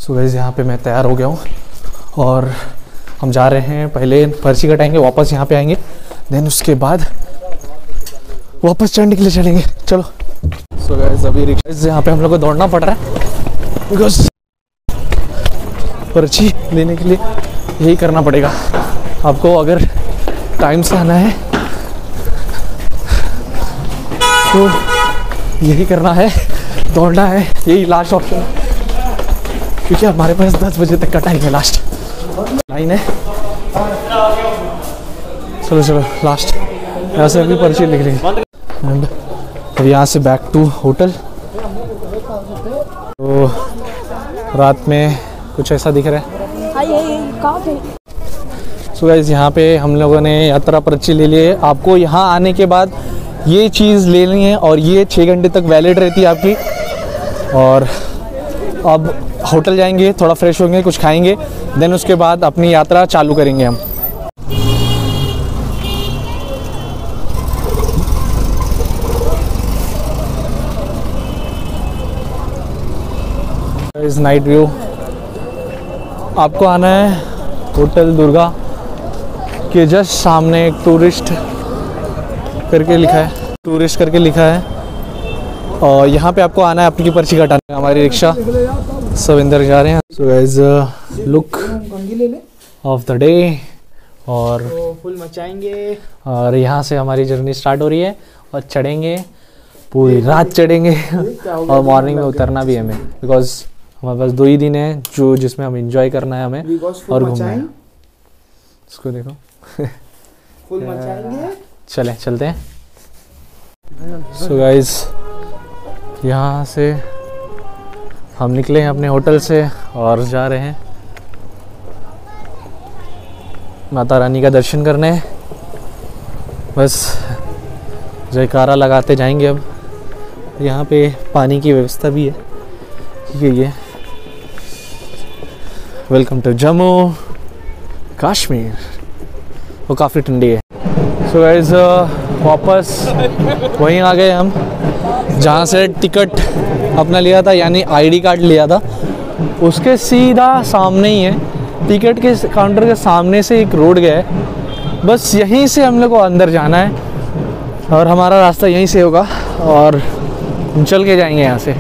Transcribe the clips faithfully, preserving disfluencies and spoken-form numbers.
So guys यहाँ पे मैं तैयार हो गया हूँ और हम जा रहे हैं, पहले पर्ची कटाएंगे, वापस यहाँ पे आएंगे, देन उसके बाद वापस चढ़ने के लिए चलेंगे। चलो। सो गाइस अभी रिक्शा यहाँ पे हम लोग को दौड़ना पड़ रहा है बिकॉज पर्ची लेने के लिए यही करना पड़ेगा आपको। अगर टाइम से आना है तो यही करना है, दौड़ना है, यही लास्ट ऑप्शन है क्योंकि हमारे पास दस बजे तक का टाइम है, लास्ट लाइन है। चलो चलो लास्ट यहाँ से अभी पर्ची लिख लेंगे एंड अब यहाँ से बैक टू होटल। तो रात में कुछ ऐसा दिख रहा है। सो गाइस यहाँ पे हम लोगों ने यात्रा पर्ची ले ली है। आपको यहाँ आने के बाद ये चीज़ लेनी है और ये छः घंटे तक वैलिड रहती है आपकी। और अब होटल जाएंगे, थोड़ा फ्रेश होंगे, कुछ खाएंगे, देन उसके बाद अपनी यात्रा चालू करेंगे हम। इस नाइट व्यू आपको आना है होटल दुर्गा के जस्ट सामने, एक टूरिस्ट करके लिखा है, टूरिस्ट करके लिखा है और यहाँ पे आपको आना है, अपनी पर्ची कटाना है। हमारी रिक्शा सब अंदर जा रहे हैं। So guys look of the day और फुल मचाएंगे और यहाँ से हमारी जर्नी स्टार्ट हो रही है और चढ़ेंगे, पूरी रात चढ़ेंगे और मॉर्निंग में उतरना भी है हमें बिकॉज हमारे पास दो ही दिन है जो जिसमें हम एंजॉय करना है हमें और घूमना है। इसको देखो फुल मचाएंगे। चले चलते हैं। सो गाइस यहाँ से हम निकले हैं अपने होटल से और जा रहे हैं माता रानी का दर्शन करने। बस जयकारा लगाते जाएंगे। अब यहाँ पे पानी की व्यवस्था भी है क्योंकि ये वेलकम टू जम्मू कश्मीर, वो काफ़ी ठंडी है। सो गाइस वापस वहीं आ गए हम जहाँ से टिकट अपना लिया था, यानी आईडी कार्ड लिया था, उसके सीधा सामने ही है। टिकट के काउंटर के सामने से एक रोड गया है, बस यहीं से हम लोग को अंदर जाना है और हमारा रास्ता यहीं से होगा और हम चल के जाएंगे यहाँ से।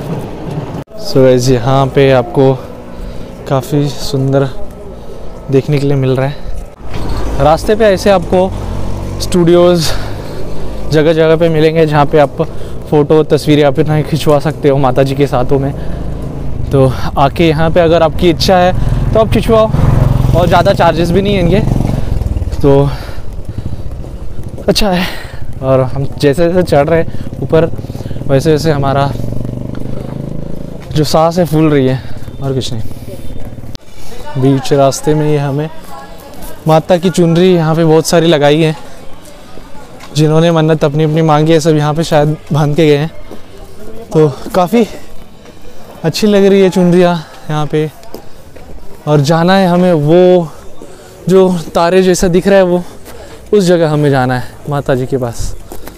सो गाइस यहाँ पे आपको काफ़ी सुंदर देखने के लिए मिल रहा है। रास्ते पे ऐसे आपको स्टूडियोज़ जगह जगह पे मिलेंगे जहाँ पे आप फ़ोटो तस्वीरें अपना खिंचवा सकते हो माता जी के साथों में। तो आके यहाँ पे अगर आपकी इच्छा है तो आप खिंचवाओ और ज़्यादा चार्जेस भी नहीं होंगे, तो अच्छा है। और हम जैसे जैसे चढ़ रहे हैं ऊपर वैसे वैसे हमारा जो सांस है फूल रही है और कुछ नहीं। बीच रास्ते में ये हमें माता की चुनरी यहाँ पे बहुत सारी लगाई है, जिन्होंने मन्नत अपनी अपनी मांगी है सब यहाँ पे शायद बांध के गए हैं। तो काफ़ी अच्छी लग रही है चुनरियाँ यहाँ पे। और जाना है हमें वो जो तारे जैसा दिख रहा है वो उस जगह हमें जाना है माता जी के पास।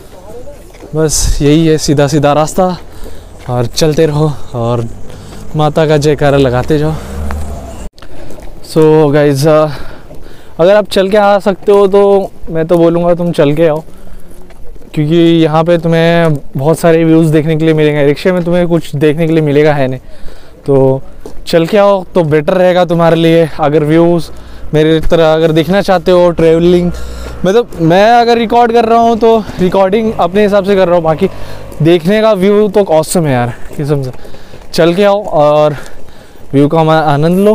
बस यही है सीधा सीधा रास्ता और चलते रहो और माता का जयकारा लगाते जाओ। सो so गाइज अगर आप चल के आ सकते हो तो मैं तो बोलूँगा तुम चल के आओ, क्योंकि यहाँ पे तुम्हें बहुत सारे व्यूज़ देखने के लिए मिलेंगे। रिक्शे में तुम्हें कुछ देखने के लिए मिलेगा है नहीं, तो चल के आओ तो बेटर रहेगा तुम्हारे लिए। अगर व्यूज़ मेरे तरह अगर देखना चाहते हो, ट्रैवलिंग मतलब मैं अगर रिकॉर्ड कर रहा हूँ तो रिकॉर्डिंग अपने हिसाब से कर रहा हूँ, बाकी देखने का व्यू तो ऑसम है यार किस्म से। चल के आओ और व्यू का आनंद लो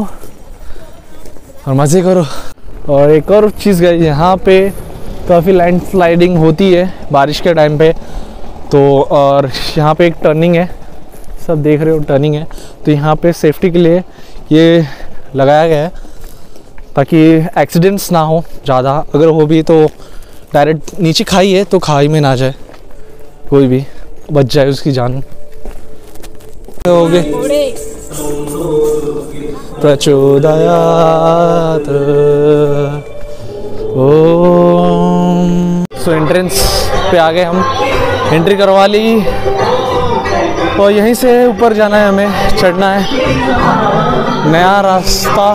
और मज़े करो। और एक और चीज़ गई, यहाँ पे काफ़ी लैंड स्लाइडिंग होती है बारिश के टाइम पे, तो और यहाँ पे एक टर्निंग है, सब देख रहे हो टर्निंग है, तो यहाँ पे सेफ्टी के लिए ये लगाया गया है ताकि एक्सीडेंट्स ना हो ज़्यादा। अगर हो भी तो डायरेक्ट नीचे खाई है तो खाई में ना जाए, कोई भी बच जाए उसकी जान। हो गए प्रचोदयात् ओम। सो एंट्रेंस पे आ गए हम, एंट्री करवा ली और यहीं से ऊपर जाना है, हमें चढ़ना है। नया रास्ता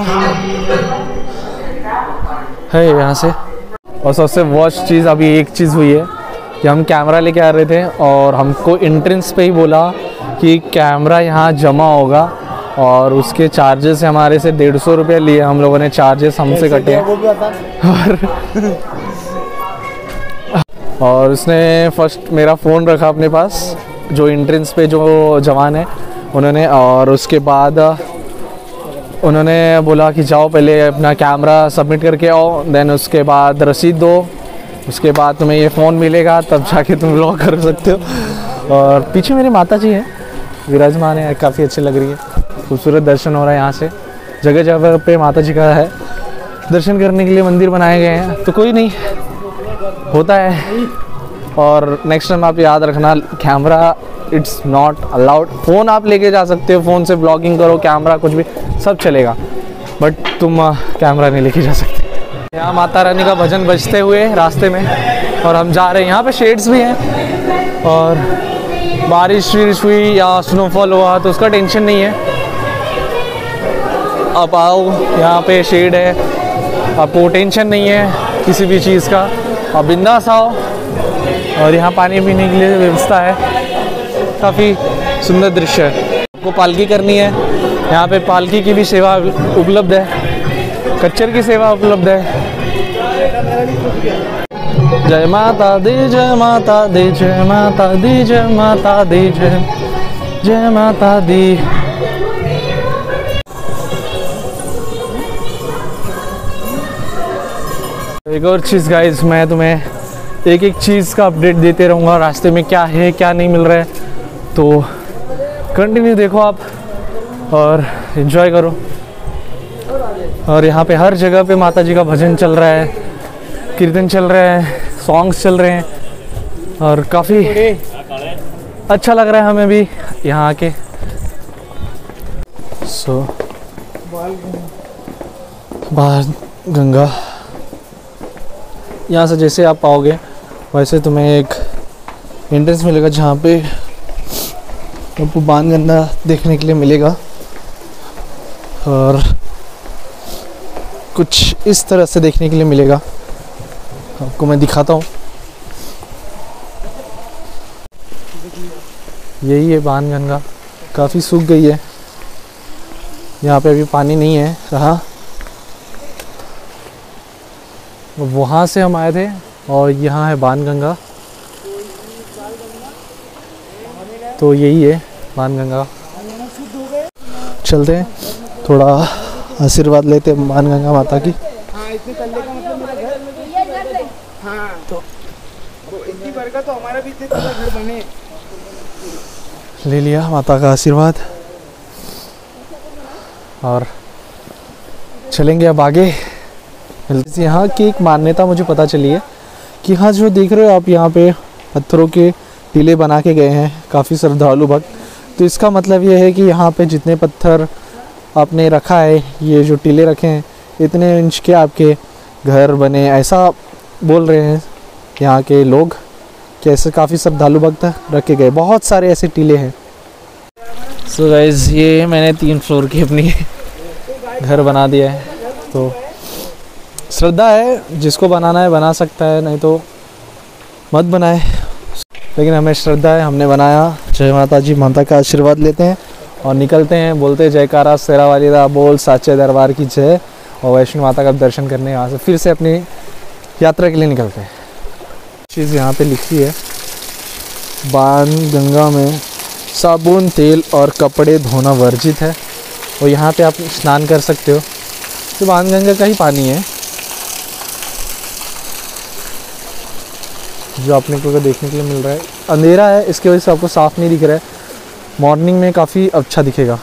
है यहाँ से। और सबसे वर्स्ट चीज़ अभी एक चीज़ हुई है कि हम कैमरा लेके आ रहे थे और हमको एंट्रेंस पे ही बोला कि कैमरा यहाँ जमा होगा और उसके चार्जेस हमारे से डेढ़ सौ रुपये लिए। हम लोगों ने चार्जेस हमसे कटे और और उसने फर्स्ट मेरा फ़ोन रखा अपने पास, जो एंट्रेंस पे जो जवान है उन्होंने, और उसके बाद उन्होंने बोला कि जाओ पहले अपना कैमरा सबमिट करके आओ, देन उसके बाद रसीद दो, उसके बाद तुम्हें ये फ़ोन मिलेगा, तब जाके तुम व्लॉग कर सकते हो। और पीछे मेरी माता जी हैं, विराजमान है, काफ़ी अच्छी लग रही है, खूबसूरत दर्शन हो रहा है यहाँ से। जगह जगह पे माता जी का है, दर्शन करने के लिए मंदिर बनाए गए हैं, तो कोई नहीं होता है। और नेक्स्ट टाइम आप याद रखना, camera it's not allowed. Phone आप लेके जा सकते हो, फ़ोन से ब्लॉगिंग करो, कैमरा कुछ भी सब चलेगा, बट तुम कैमरा नहीं लेके जा सकते। यहाँ माता रानी का भजन बजते हुए रास्ते में और हम जा रहे हैं। यहाँ पे शेड्स भी हैं और बारिश वारिश हुई या स्नोफॉल हुआ तो उसका टेंशन नहीं है। आप आओ, यहाँ पे शेड है, आपको टेंशन नहीं है किसी भी चीज़ का, आप बिंदास आओ। और यहाँ पानी पीने के लिए व्यवस्था है, काफ़ी सुंदर दृश्य है। आपको पालकी करनी है, यहाँ पे पालकी की भी सेवा उपलब्ध है, कच्चर की सेवा उपलब्ध है। जय माता दी, जय माता दी, जय माता दी, जय माता दी, जय जय माता दी। एक और चीज़ गाइस, मैं तुम्हें एक एक चीज़ का अपडेट देते रहूँगा, रास्ते में क्या है क्या नहीं मिल रहा है, तो कंटिन्यू देखो आप और एंजॉय करो। और यहाँ पे हर जगह पे माता जी का भजन चल रहा है, कीर्तन चल रहा है, सॉन्ग्स चल रहे हैं और काफ़ी अच्छा लग रहा है हमें भी यहाँ आके। सो बाहर गंगा, यहाँ से जैसे आप आओगे वैसे तुम्हें एक एंट्रेंस मिलेगा जहाँ पे आपको बाणगंगा देखने के लिए मिलेगा। और कुछ इस तरह से देखने के लिए मिलेगा, आपको मैं दिखाता हूँ। यही है बाणगंगा, काफ़ी सूख गई है, यहाँ पे अभी पानी नहीं है रहा। वहाँ से हम आए थे और यहाँ है बाणगंगा, तो यही है बाणगंगा। चलते हैं, थोड़ा आशीर्वाद लेते हैं बाणगंगा माता की। हाँ, इतने तल्ले का मतलब मेरा घर। हाँ, तो इतनी बरकत तो हमारा भी इतने तल्ला घर बने। ले लिया माता का आशीर्वाद और चलेंगे अब आगे। यहाँ की एक मान्यता मुझे पता चली है कि हाँ, जो देख रहे हो आप यहाँ पे पत्थरों के टीले बना के गए हैं काफ़ी श्रद्धालु भक्त, तो इसका मतलब ये है कि यहाँ पे जितने पत्थर आपने रखा है, ये जो टीले रखे हैं, इतने इंच के आपके घर बने, ऐसा बोल रहे हैं यहाँ के लोग कि ऐसे काफ़ी श्रद्धालु भक्त रखे गए। बहुत सारे ऐसे टीले हैं। सो गाइस, ये मैंने तीन फ्लोर की अपनी घर बना दिया है, तो श्रद्धा है, जिसको बनाना है बना सकता है, नहीं तो मत बनाए, लेकिन हमें श्रद्धा है, हमने बनाया। जय माता जी, माता का आशीर्वाद लेते हैं और निकलते हैं, बोलते जयकारा शेरा वाली दा बोल, साचे दरबार की जय, और वैष्णो माता का दर्शन करने यहाँ से फिर से अपनी यात्रा के लिए निकलते हैं। चीज़ यहाँ पे लिखी है, बाणगंगा में साबुन, तेल और कपड़े धोना वर्जित है, और यहाँ पे आप स्नान कर सकते हो। तो बाणगंगा का ही पानी है जो आपने को देखने के लिए मिल रहा है। अंधेरा है, इसकी वजह से आपको साफ नहीं दिख रहा है, मॉर्निंग में काफ़ी अच्छा दिखेगा।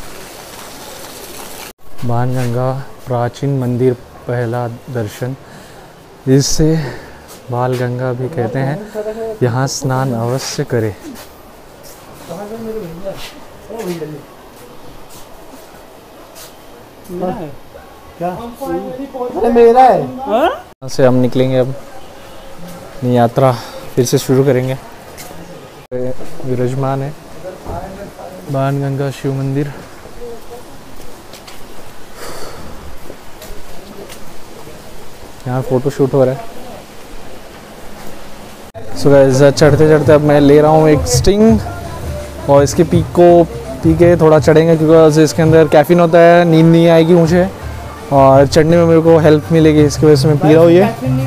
बाणगंगा प्राचीन मंदिर, पहला दर्शन, जिसे बालगंगा भी कहते हैं, यहाँ स्नान अवश्य करें। क्या मेरा है? यहाँ से हम निकलेंगे, अब अपनी यात्रा फिर से शुरू करेंगे। विराजमान है बाणगंगा शिव मंदिर। यहाँ फ़ोटो शूट हो रहा है। सो गाइस चढ़ते चढ़ते अब मैं ले रहा हूँ एक स्टिंग और इसके पीक को पी के थोड़ा चढ़ेंगे क्योंकि इसके अंदर कैफीन होता है, नींद नहीं आएगी मुझे और चढ़ने में मेरे को हेल्प मिलेगी, इसकी वजह से मैं पी रहा हूँ। ये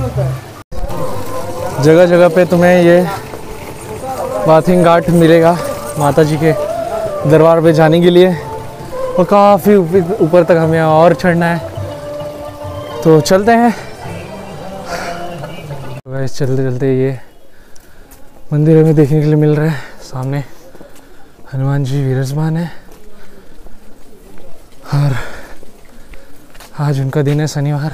जगह जगह पे तुम्हें ये बाथिंग घाट मिलेगा माता जी के दरबार पे जाने के लिए और काफ़ी ऊपर तक हमें और चढ़ना है, तो चलते हैं। वैसे चलते चलते ये मंदिर हमें देखने के लिए मिल रहा है। सामने हनुमान जी विराजमान है और आज उनका दिन है शनिवार।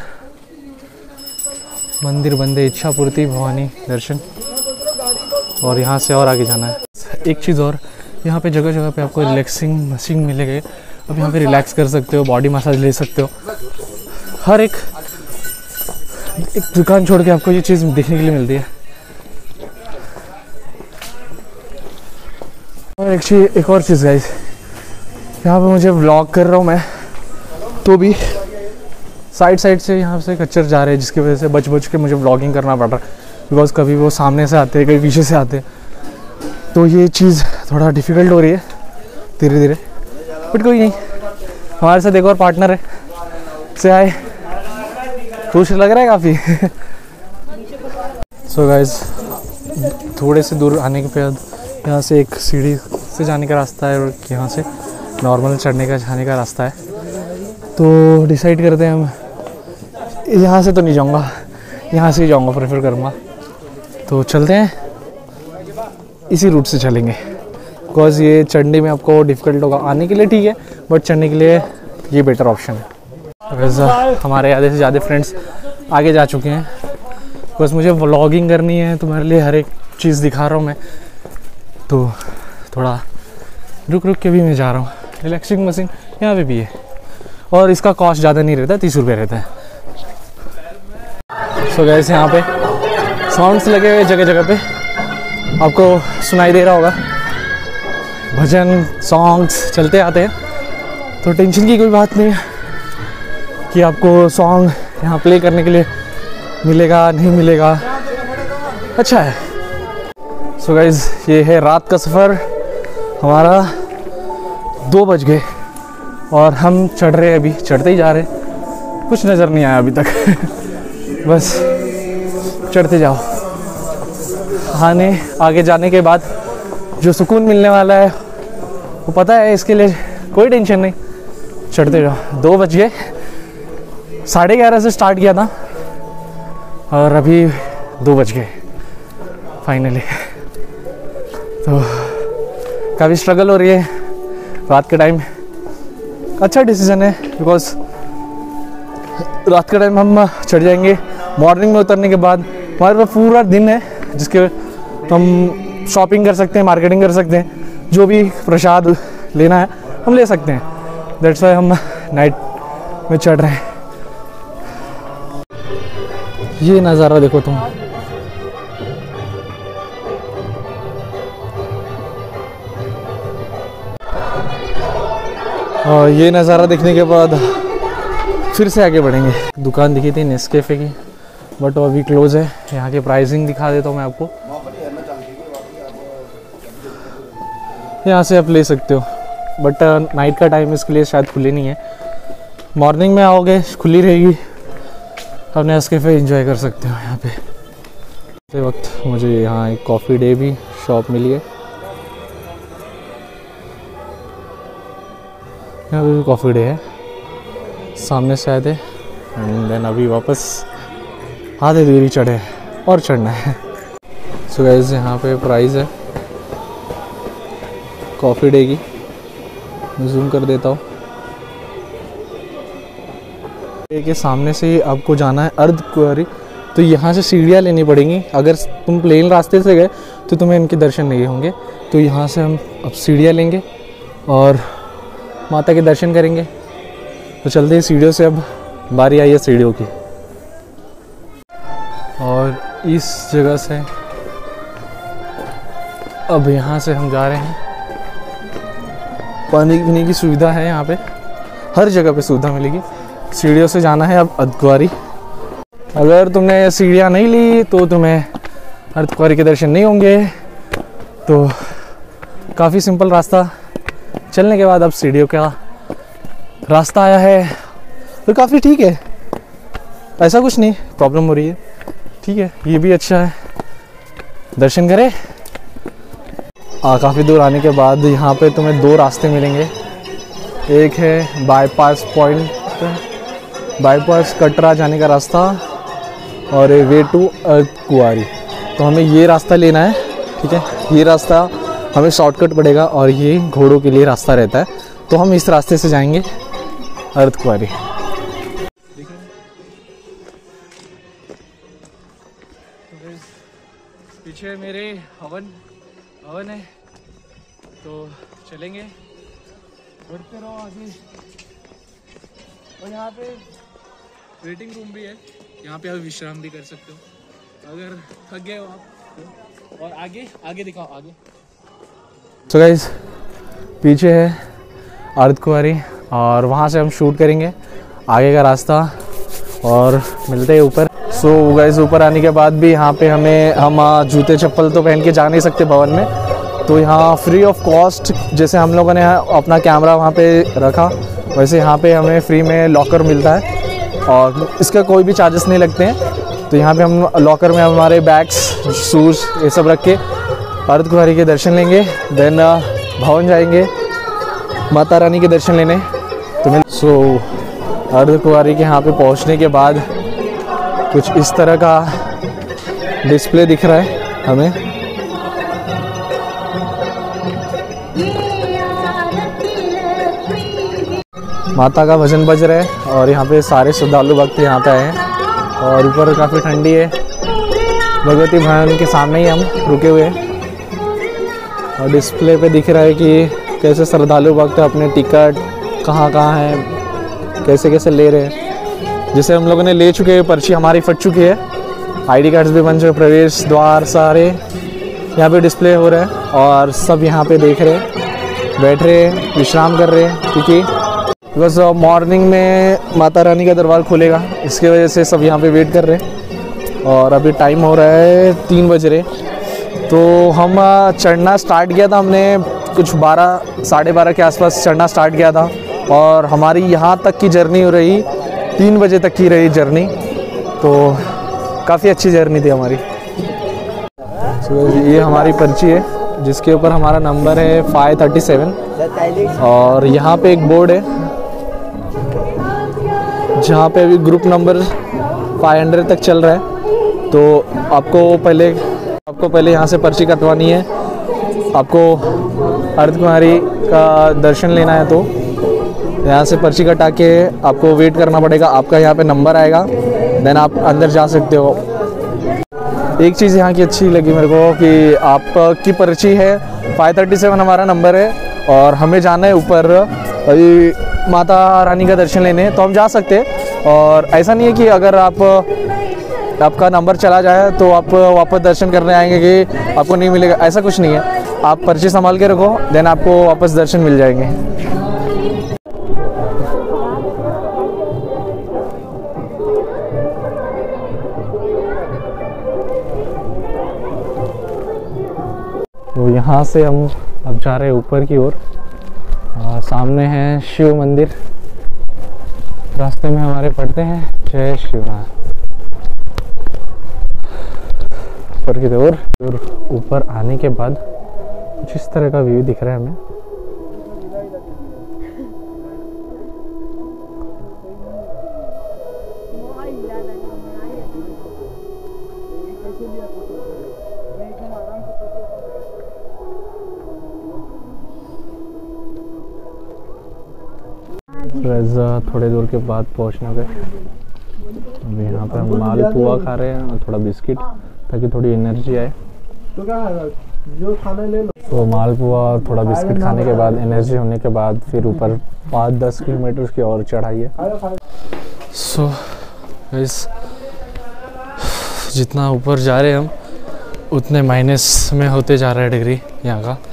मंदिर बंदे इच्छा पूर्ति भवानी दर्शन, और यहाँ से और आगे जाना है। एक चीज़ और, यहाँ पे जगह जगह पे आपको रिलैक्सिंग मशीन मिलेगी। अब यहाँ पे रिलैक्स कर सकते हो, बॉडी मसाज ले सकते हो। हर एक एक दुकान छोड़ के आपको ये चीज़ देखने के लिए मिलती है। और एक चीज़ एक और चीज़ गाइस, यहाँ पे मुझे व्लॉग कर रहा हूँ मैं, तो भी साइड साइड से यहाँ से कच्चर जा रहे हैं, जिसकी वजह से बच बच के मुझे व्लॉगिंग करना पड़ रहा है। बिकॉज़ कभी वो सामने से आते हैं, कभी पीछे से आते हैं, तो ये चीज़ थोड़ा डिफ़िकल्ट हो रही है धीरे धीरे, बट कोई नहीं। हमारे साथ एक और पार्टनर है, से आए, खुश लग रहा है काफ़ी। सो गाइस थोड़े से दूर आने के बाद यहाँ से एक सीढ़ी से जाने का रास्ता है और यहाँ से नॉर्मल चढ़ने का जाने का रास्ता है। तो डिसाइड करते हैं हम, यहाँ से तो नहीं जाऊँगा, यहाँ से ही जाऊँगा, प्रेफर करूँगा। तो चलते हैं, इसी रूट से चलेंगे। बिकॉज़ ये चढ़ने में आपको डिफ़िकल्ट होगा, आने के लिए ठीक है, बट चढ़ने के लिए ये बेटर ऑप्शन है। वैसे हमारे आधे से ज़्यादा फ्रेंड्स आगे जा चुके हैं। बिकॉज़ मुझे व्लॉगिंग करनी है, तुम्हारे लिए हर एक चीज़ दिखा रहा हूँ मैं, तो थोड़ा रुक रुक के भी मैं जा रहा हूँ। रिलैक्सिंग मशीन यहाँ पे भी है और इसका कॉस्ट ज़्यादा नहीं रहता, तीस रुपये रहता है। सो गाइस यहाँ पे साउंड्स लगे हुए जगह जगह पे, आपको सुनाई दे रहा होगा, भजन सॉन्ग्स चलते आते हैं। तो टेंशन की कोई बात नहीं है कि आपको सॉन्ग यहाँ प्ले करने के लिए मिलेगा नहीं मिलेगा, अच्छा है। सो गाइस ये है रात का सफ़र हमारा, दो बज गए और हम चढ़ रहे हैं, अभी चढ़ते ही जा रहे हैं। कुछ नज़र नहीं आया अभी तक। बस चढ़ते जाओ। आने आगे जाने के बाद जो सुकून मिलने वाला है वो पता है, इसके लिए कोई टेंशन नहीं, चढ़ते जाओ। दो बज गए, साढ़े ग्यारह से स्टार्ट किया था और अभी दो बज गए फाइनली। तो काफ़ी स्ट्रगल हो रही है रात के टाइम। अच्छा डिसीजन है, बिकॉज रात के टाइम हम चढ़ जाएंगे, मॉर्निंग में उतरने के बाद हमारे पास पूरा दिन है जिसके हम शॉपिंग कर सकते हैं, मार्केटिंग कर सकते हैं, जो भी प्रसाद लेना है हम ले सकते हैं। दैट्स वाई हम नाइट में चढ़ रहे हैं। ये नज़ारा देखो तुम, और ये नज़ारा देखने के बाद फिर से आगे बढ़ेंगे। दुकान दिखी थी नेस्कैफे की, बट वो अभी क्लोज़ है। यहाँ की प्राइसिंग दिखा देता हूँ मैं आपको, यहाँ से आप ले सकते हो, बट नाइट का टाइम इसके लिए शायद खुली नहीं है। मॉर्निंग में आओगे खुली रहेगी, आप नेस्कैफे एंजॉय कर सकते हो यहाँ पे। इस वक्त मुझे यहाँ एक कॉफ़ी डे भी शॉप मिली है, यहाँ पे भी कॉफ़ी डे है, सामने से आए थे एंड देन अभी वापस आधे दूरी चढ़े और चढ़ना है। सो गाइस यहाँ पे प्राइस है कॉफ़ी डे की, जूम कर देता हूँ। के सामने से आपको जाना है अर्धकुंवारी, तो यहाँ से सीढ़ियाँ लेनी पड़ेंगी। अगर तुम प्लेन रास्ते से गए तो तुम्हें इनके दर्शन नहीं होंगे, तो यहाँ से हम अब सीढ़ियाँ लेंगे और माता के दर्शन करेंगे। तो चलते हैं सीढ़ियों से, अब बारी आई है सीढ़ियों की। और इस जगह से अब यहाँ से हम जा रहे हैं। पानी पीने की सुविधा है यहाँ पे, हर जगह पे सुविधा मिलेगी। सीढ़ियों से जाना है अब अर्धकुंवारी। अगर तुमने सीढ़ियाँ नहीं ली तो तुम्हें अर्धकुंवारी के दर्शन नहीं होंगे। तो काफ़ी सिंपल रास्ता चलने के बाद अब सीढ़ियों का रास्ता आया है, तो काफ़ी ठीक है, ऐसा कुछ नहीं प्रॉब्लम हो रही है, ठीक है, ये भी अच्छा है। दर्शन करें। काफ़ी दूर आने के बाद यहाँ पे तुम्हें दो रास्ते मिलेंगे। एक है बाईपास पॉइंट, बाईपास कटरा जाने का रास्ता, और वे टू अर्धकुंवारी। तो हमें ये रास्ता लेना है, ठीक है। ये रास्ता हमें शॉर्टकट पड़ेगा और ये घोड़ों के लिए रास्ता रहता है, तो हम इस रास्ते से जाएंगे अर्धकुंवारी। पीछे मेरे हवन हवन है, तो चलेंगे, बढ़ते रहो आगे। और यहाँ पे वेटिंग रूम भी है, यहाँ पे आप विश्राम भी कर सकते हो अगर थक गए हो आप तो। और आगे आगे दिखाओ आगे। तो गाइस पीछे है अर्धकुंवारी और वहाँ से हम शूट करेंगे आगे का रास्ता और मिलते हैं ऊपर। सो so, गाइस ऊपर आने के बाद भी यहाँ पे हमें हम जूते चप्पल तो पहन के जा नहीं सकते भवन में, तो यहाँ फ्री ऑफ कॉस्ट, जैसे हम लोगों ने अपना कैमरा वहाँ पे रखा वैसे यहाँ पे हमें फ्री में लॉकर मिलता है और इसका कोई भी चार्जेस नहीं लगते हैं। तो यहाँ पे हम लॉकर में हमारे बैग्स शूज़ ये सब रख के अर्धकुंवारी के दर्शन लेंगे, देन भवन जाएंगे माता रानी के दर्शन लेने। तो मैं सो अर्धकुंवारी के यहाँ पे पहुँचने के बाद कुछ इस तरह का डिस्प्ले दिख रहा है हमें। माता का भजन बज रहा है और यहाँ पे सारे श्रद्धालु भक्त यहाँ पे आए हैं और ऊपर काफ़ी ठंडी है। भगवती भवन के सामने ही हम रुके हुए हैं और डिस्प्ले पे दिख रहा है कि कैसे श्रद्धालु भक्त अपने टिकट कहाँ कहाँ हैं, कैसे कैसे ले रहे हैं। जैसे हम लोगों ने ले चुके हैं, पर्ची हमारी फट चुकी है, आईडी कार्ड्स भी बन चुके, प्रवेश द्वार सारे यहाँ पे डिस्प्ले हो रहा है और सब यहाँ पे देख रहे हैं, बैठ रहे हैं, विश्राम कर रहे हैं, क्योंकि बस मॉर्निंग में माता रानी का दरबार खुलेगा, इसके वजह से सब यहाँ पे वेट कर रहे हैं। और अभी टाइम हो रहा है तीन बज रहे, तो हम चढ़ना स्टार्ट किया था, हमने कुछ बारह साढ़े बारह के आसपास चढ़ना स्टार्ट किया था और हमारी यहाँ तक की जर्नी हो रही तीन बजे तक की रही जर्नी, तो काफ़ी अच्छी जर्नी थी हमारी। तो ये हमारी पर्ची है जिसके ऊपर हमारा नंबर है फाइव थर्टी सेवन और यहाँ पे एक बोर्ड है जहाँ पे अभी ग्रुप नंबर फाइव हंड्रेड तक चल रहा है। तो आपको पहले आपको पहले यहाँ से पर्ची कटवानी है, आपको अर्धकुंवारी का दर्शन लेना है तो यहाँ से पर्ची कटा के आपको वेट करना पड़ेगा, आपका यहाँ पे नंबर आएगा, देन आप अंदर जा सकते हो। एक चीज़ यहाँ की अच्छी लगी मेरे को कि आपकी पर्ची है फाइव थर्टी सेवन हमारा नंबर है और हमें जाना है ऊपर माता रानी का दर्शन लेने, तो हम जा सकते हैं। और ऐसा नहीं है कि अगर आप आपका नंबर चला जाए तो आप वापस दर्शन करने आएंगे कि आपको नहीं मिलेगा, ऐसा कुछ नहीं है। आप पर्ची संभाल के रखो, देन आपको वापस दर्शन मिल जाएंगे। तो यहाँ से हम अब जा रहे हैं ऊपर की ओर, सामने है शिव मंदिर, रास्ते में हमारे पड़ते हैं जय शिवनाथ। ऊपर की ओर और ऊपर आने के बाद कुछ इस तरह का व्यू दिख रहा है हमें। थोड़े दूर के बाद पहुंचने गए, अभी यहाँ पे हम मालपुआ खा रहे हैं और थोड़ा बिस्किट ताकि थोड़ी एनर्जी आए। तो क्या जो खाना ले लो। तो मालपुआ और थोड़ा बिस्किट खाने के बाद एनर्जी होने के बाद फिर ऊपर पाँच दस किलोमीटर की और चढ़ाई है। सो गाइस जितना ऊपर जा रहे हैं हम उतने माइनस में होते जा रहा है डिग्री यहाँ का,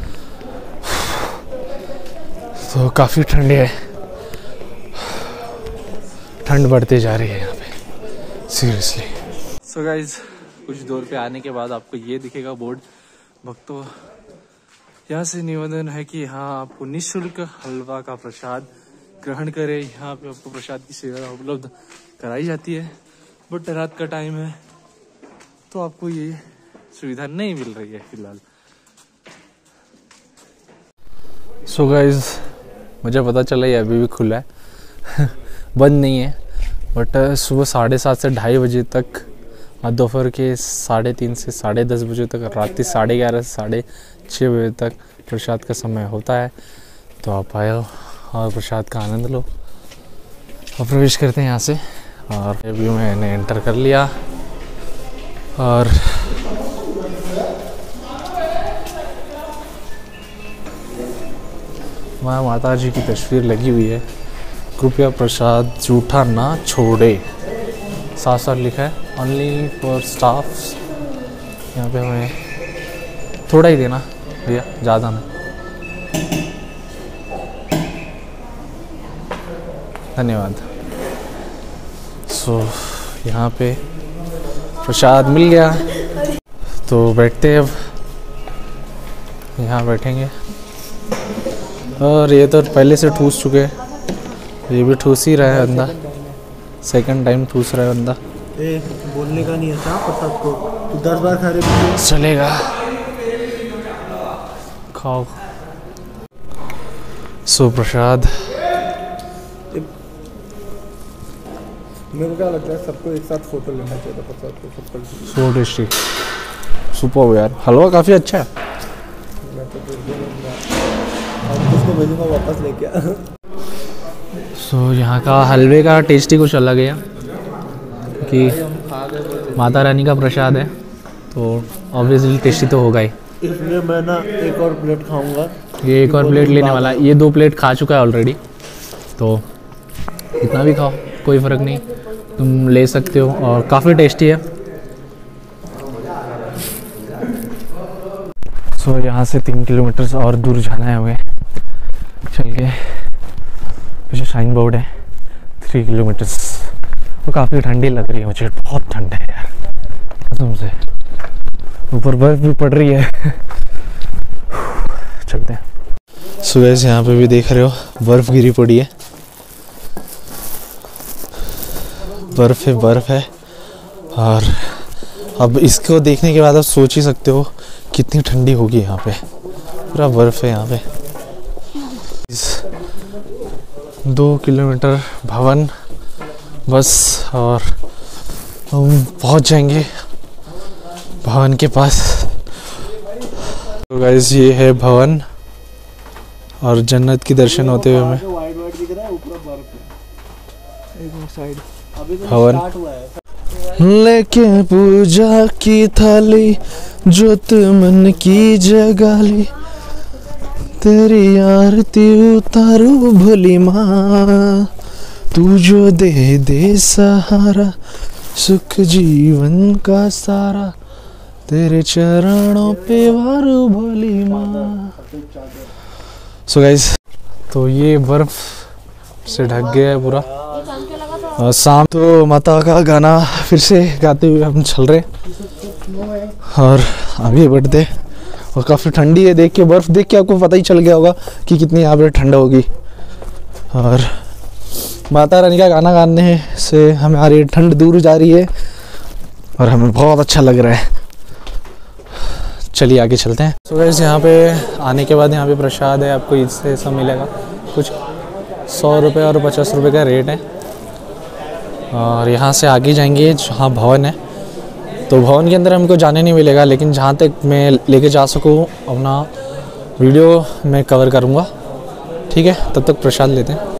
तो काफ़ी ठंडी है, ठंड बढ़ती जा रही है यहाँ पे। सीरियसली। सो गाइज कुछ दूर पे आने के बाद आपको ये दिखेगा बोर्ड। भक्तों यहाँ से निवेदन है कि यहाँ आपको निःशुल्क हलवा का प्रसाद ग्रहण करें। यहाँ पे आपको प्रसाद की सेवा उपलब्ध कराई जाती है, बट रात का टाइम है तो आपको ये सुविधा नहीं मिल रही है फिलहाल। सो so गाइज मुझे पता चला ये अभी भी खुला है बंद नहीं है, बट सुबह साढ़े सात से ढाई बजे तक और दोपहर के साढ़े तीन से साढ़े दस बजे तक, रात साढ़े ग्यारह से साढ़े छः बजे तक प्रसाद का समय होता है। तो आप आए और प्रसाद का आनंद लो। और प्रवेश करते हैं यहाँ से। और अभी मैंने एंटर कर लिया और वहाँ माता जी की तस्वीर लगी हुई है। कृपया प्रसाद जूठा ना छोड़े, साथ साथ लिखा है ओनली फॉर स्टाफ्स। यहाँ पे हमें थोड़ा ही देना भैया, ज़्यादा नहीं। धन्यवाद। सो so, यहाँ पे प्रसाद मिल गया तो बैठते हैं। अब यहाँ बैठेंगे। और ये तो पहले से ठूस चुके हैं, ये भी ठूस ही रहा है बंदा, सेकंड टाइम ठूस रहा है बंदा। ए, बोलने का नहीं है प्रसाद को, तू दस बार खा रहे चलेगा, खाओ। सो प्रसाद मेरे को क्या लगता है सबको एक साथ फोटो लेना चाहिए प्रसाद को सबको। सो टेस्टी, सुपर यार, हलवा काफ़ी अच्छा है। मैं तो उसको भेजूंगा वापस लेके आ। सो so, यहाँ का हलवे का टेस्ट ही कुछ अलग है कि माता रानी का प्रसाद है तो ऑब्वियसली टेस्टी तो होगा ही। इसलिए मैं ना एक और प्लेट खाऊंगा। ये एक और प्लेट लेने वाला है, ये दो प्लेट खा चुका है ऑलरेडी, तो इतना भी खाओ कोई फ़र्क नहीं, तुम ले सकते हो और काफ़ी टेस्टी है। सो so, यहाँ से तीन किलोमीटर और दूर जाना है हमें चल के। पीछे साइन बोर्ड है थ्री किलोमीटर्स। वो काफ़ी ठंडी लग रही है मुझे, बहुत ठंड है यार कसम से, ऊपर बर्फ भी पड़ रही है। चलते हैं। सुबह से यहाँ पे भी देख रहे हो बर्फ गिरी पड़ी है, बर्फ है बर्फ है। और अब इसको देखने के बाद आप सोच ही सकते हो कितनी ठंडी होगी यहाँ पे, पूरा बर्फ है यहाँ पे। दो किलोमीटर भवन बस और हम पहुँच जाएंगे भवन के पास। तो गाइस ये है भवन और जन्नत की दर्शन होते हुए हमें वाइट वाइट दिख रहा है, ऊपर बर्फ है एक साइड। अभी तो भवन स्टार्ट हुआ है। लेके पूजा की थाली जोत मन की जगाली, तेरी आरती उतारू भोली माँ, तू जो दे दे सहारा सुख जीवन का सारा, तेरे चरणों पे वारू भोली माँ। सो गाइस तो ये बर्फ से ढक गया है पूरा। और शाम तो माता का गाना फिर से गाते हुए हम चल रहे और आगे बढ़ते। और काफ़ी ठंडी है, देख के बर्फ़ देख के आपको पता ही चल गया होगा कि कितनी यहाँ पे ठंड होगी। और माता रानी का गाना गाने से हमारी ठंड दूर जा रही है और हमें बहुत अच्छा लग रहा है। चलिए आगे चलते हैं। तो गाइस यहाँ पे आने के बाद यहाँ पे प्रसाद है, आपको इससे सब मिलेगा। कुछ सौ रुपये और पचास रुपये का रेट है। और यहाँ से आगे जाएंगे जहाँ भवन है, तो भवन के अंदर हमको जाने नहीं मिलेगा, लेकिन जहाँ तक मैं लेके जा सकूँ अपना वीडियो मैं कवर करूँगा। ठीक है, तब तक प्रसाद लेते हैं।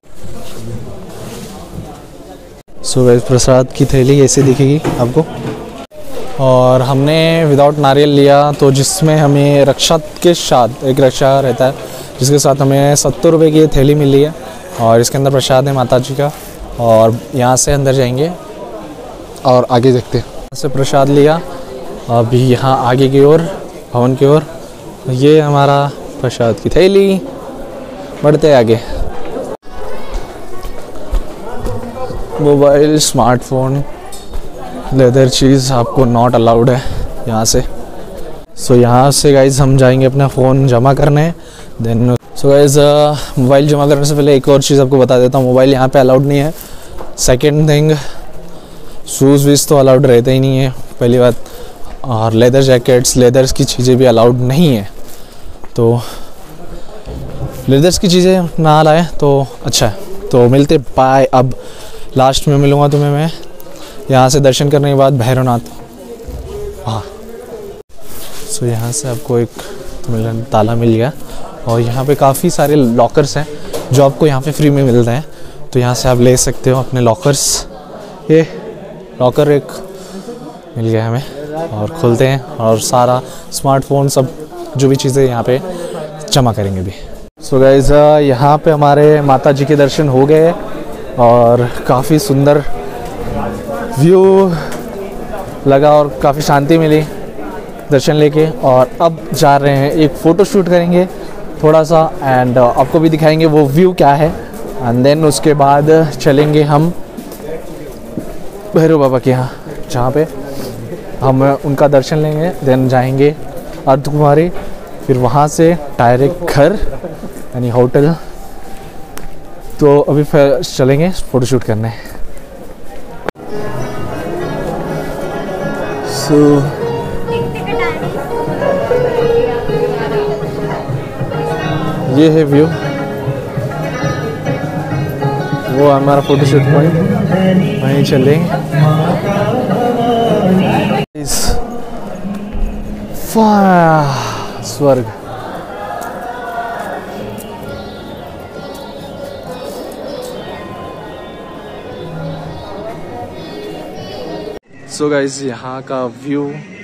सो गाइस प्रसाद की थैली ऐसे दिखेगी आपको। और हमने विदाउट नारियल लिया, तो जिसमें हमें रक्षा के साथ एक रक्षा रहता है, जिसके साथ हमें सत्तर रुपये की थैली मिली है। और इसके अंदर प्रसाद है माता जी का। और यहाँ से अंदर जाएंगे और आगे देखते हैं। यहाँ से प्रसाद लिया, अभी यहाँ आगे की ओर भवन की ओर, ये हमारा प्रसाद की थैली। बढ़ते आगे। मोबाइल, स्मार्टफोन, लेदर चीज़ आपको नॉट अलाउड है यहाँ से। सो so, यहाँ से गाइज हम जाएंगे अपना फ़ोन जमा करने। देन सो गाइज मोबाइल जमा करने से पहले एक और चीज़ आपको बता देता हूँ, मोबाइल यहाँ पे अलाउड नहीं है। सेकंड थिंग, शूज़ वीज़ तो अलाउड रहते ही नहीं है पहली बात, और लेदर जैकेट्स लेदर्स की चीज़ें भी अलाउड नहीं है। तो लेदर्स की चीज़ें ना लाए तो अच्छा है। तो मिलते बाय। अब लास्ट में मिलूँगा तुम्हें मैं यहाँ से दर्शन करने के बाद भैरवनाथ। हाँ, सो यहाँ से आपको एक मिलन ताला मिल गया, और यहाँ पे काफ़ी सारे लॉकर्स हैं जो आपको यहाँ पे फ्री में मिलते हैं। तो यहाँ से आप ले सकते हो अपने लॉकर्स। ये लॉकर एक मिल गया हमें, और खोलते हैं और सारा स्मार्टफोन सब जो भी चीज़ें यहाँ पे जमा करेंगे भी। सो so गाइज यहाँ पे हमारे माता जी के दर्शन हो गए और काफ़ी सुंदर व्यू लगा और काफ़ी शांति मिली दर्शन लेके। और अब जा रहे हैं एक फ़ोटो शूट करेंगे थोड़ा सा, एंड आपको भी दिखाएंगे वो व्यू क्या है। एंड देन उसके बाद चलेंगे हम भैरव बाबा के यहाँ, जहाँ पे हम उनका दर्शन लेंगे। देन जाएंगे अर्धकुमारी, फिर वहाँ से डायरेक्ट घर यानी होटल। तो अभी फिर चलेंगे फ़ोटोशूट करने। सो so, ये है व्यू, वो हमारा फोटोशूट पॉइंट, वहीं चलेंगे। स्वर्ग। सो गाइस यहाँ का व्यू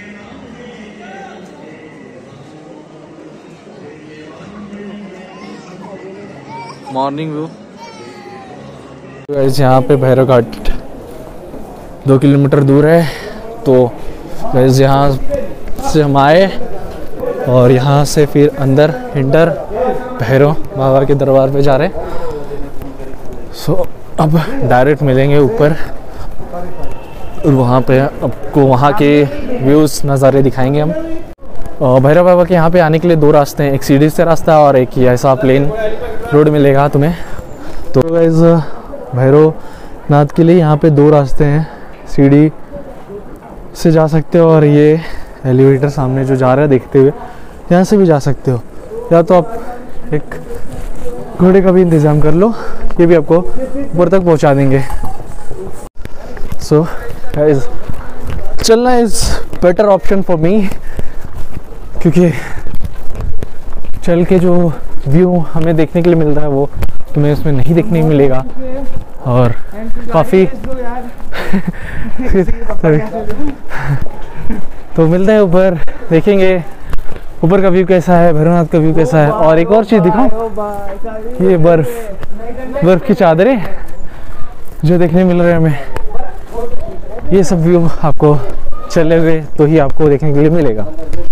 मॉर्निंग व्यू। गाइस यहाँ पे भैरव घाट दो किलोमीटर दूर है। तो गाइस यहाँ से हम आए और यहाँ से फिर अंदर इंटर भैरव बाबा के दरबार पे जा रहे। सो so, अब डायरेक्ट मिलेंगे ऊपर और वहाँ पे आपको वहाँ के व्यूज़ नज़ारे दिखाएंगे हम। भैरव बाबा के यहाँ पे आने के लिए दो रास्ते हैं, एक सीढ़ी से रास्ता और एक ये ऐसा प्लेन रोड मिलेगा तुम्हें। तो गाइस भैरव नाथ के लिए यहाँ पे दो रास्ते हैं, सीढ़ी से जा सकते हो और ये एलिवेटर सामने जो जा रहा है देखते हुए यहाँ से भी जा सकते हो, या तो आप एक घोड़े का भी इंतज़ाम कर लो, ये भी आपको ऊपर तक पहुँचा देंगे। सो गाइस चलना is better option for me, क्योंकि चल के जो व्यू हमें देखने के लिए मिल रहा है वो तुम्हें उसमें नहीं देखने को मिलेगा। और काफ़ी तो मिलते हैं ऊपर, देखेंगे ऊपर का व्यू कैसा है, भैरवनाथ का व्यू कैसा है। और एक और चीज़ दिखाऊं, ये बर्फ बर्फ की चादरें जो देखने मिल रहे हैं हमें, ये सब व्यू आपको चले हुए तो ही आपको देखने के लिए मिलेगा।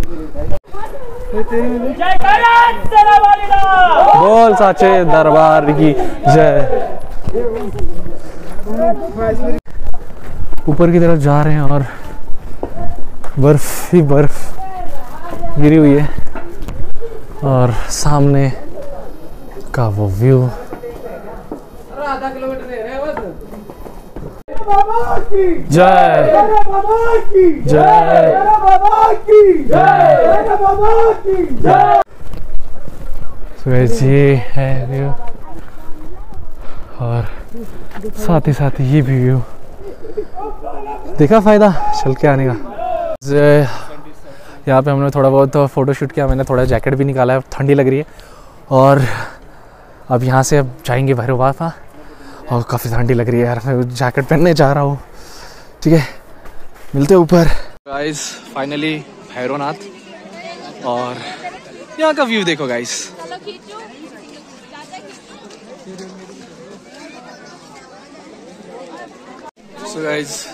बोल साचे दरबार की जय। ऊपर की तरफ जा रहे हैं और बर्फ ही बर्फ गिरी हुई है और सामने का वो व्यू। आधा किलोमीटर जय जय। तो ये है व्यू और साथ ही साथ ये भी व्यू। देखा फायदा चल के आने का। यहाँ पे हमने थोड़ा बहुत फ़ोटो शूट किया, मैंने थोड़ा जैकेट भी निकाला है, ठंडी लग रही है। और अब यहाँ से अब जाएंगे भैरव बाबा और काफ़ी ठंडी लग रही है यार, मैं जैकेट पहनने जा रहा हूँ। ठीक है, मिलते हैं ऊपर। गाइस फाइनली भैरवनाथ और यहाँ का व्यू देखो गाइस। सो गाइस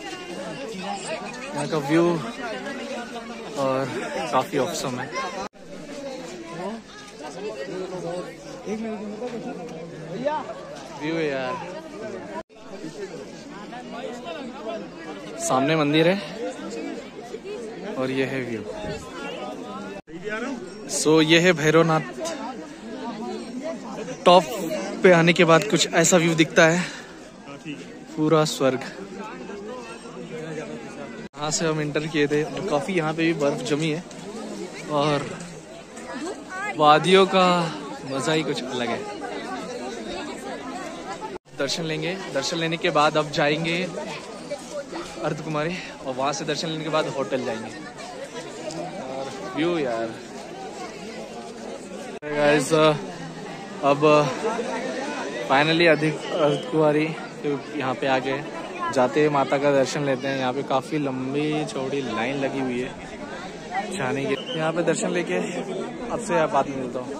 यहाँ का व्यू और काफ़ी ऑसम है। व्यू है यार, सामने मंदिर है और ये है व्यू। सो so, ये है भैरवनाथ। टॉप पे आने के बाद कुछ ऐसा व्यू दिखता है, पूरा स्वर्ग। यहाँ से हम एंटर किए थे और काफी यहाँ पे भी बर्फ जमी है और वादियों का मजा ही कुछ अलग है। दर्शन लेंगे, दर्शन लेने के बाद अब जाएंगे अर्धकुमारी और वहां से दर्शन लेने के बाद होटल जाएंगे। और व्यू यार गाइस, अब फाइनली अधिक अर्धकुमारी यहाँ पे आ गए। जाते हैं माता का दर्शन लेते हैं। यहाँ पे काफी लंबी चौड़ी लाइन लगी हुई है जाने की। यहाँ पे दर्शन लेके आपसे आप बात में मिलता हूँ।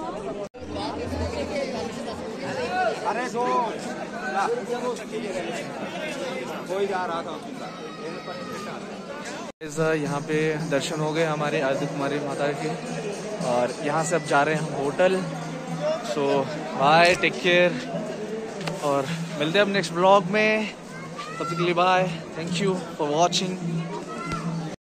यहाँ पे दर्शन हो गए हमारे अर्धकुमारी माता के और यहाँ से अब जा रहे हैं हम hotel. So bye, take care और मिलते हैं अब नेक्स्ट ब्लॉग में। तब तक के लिए bye, thank you for watching.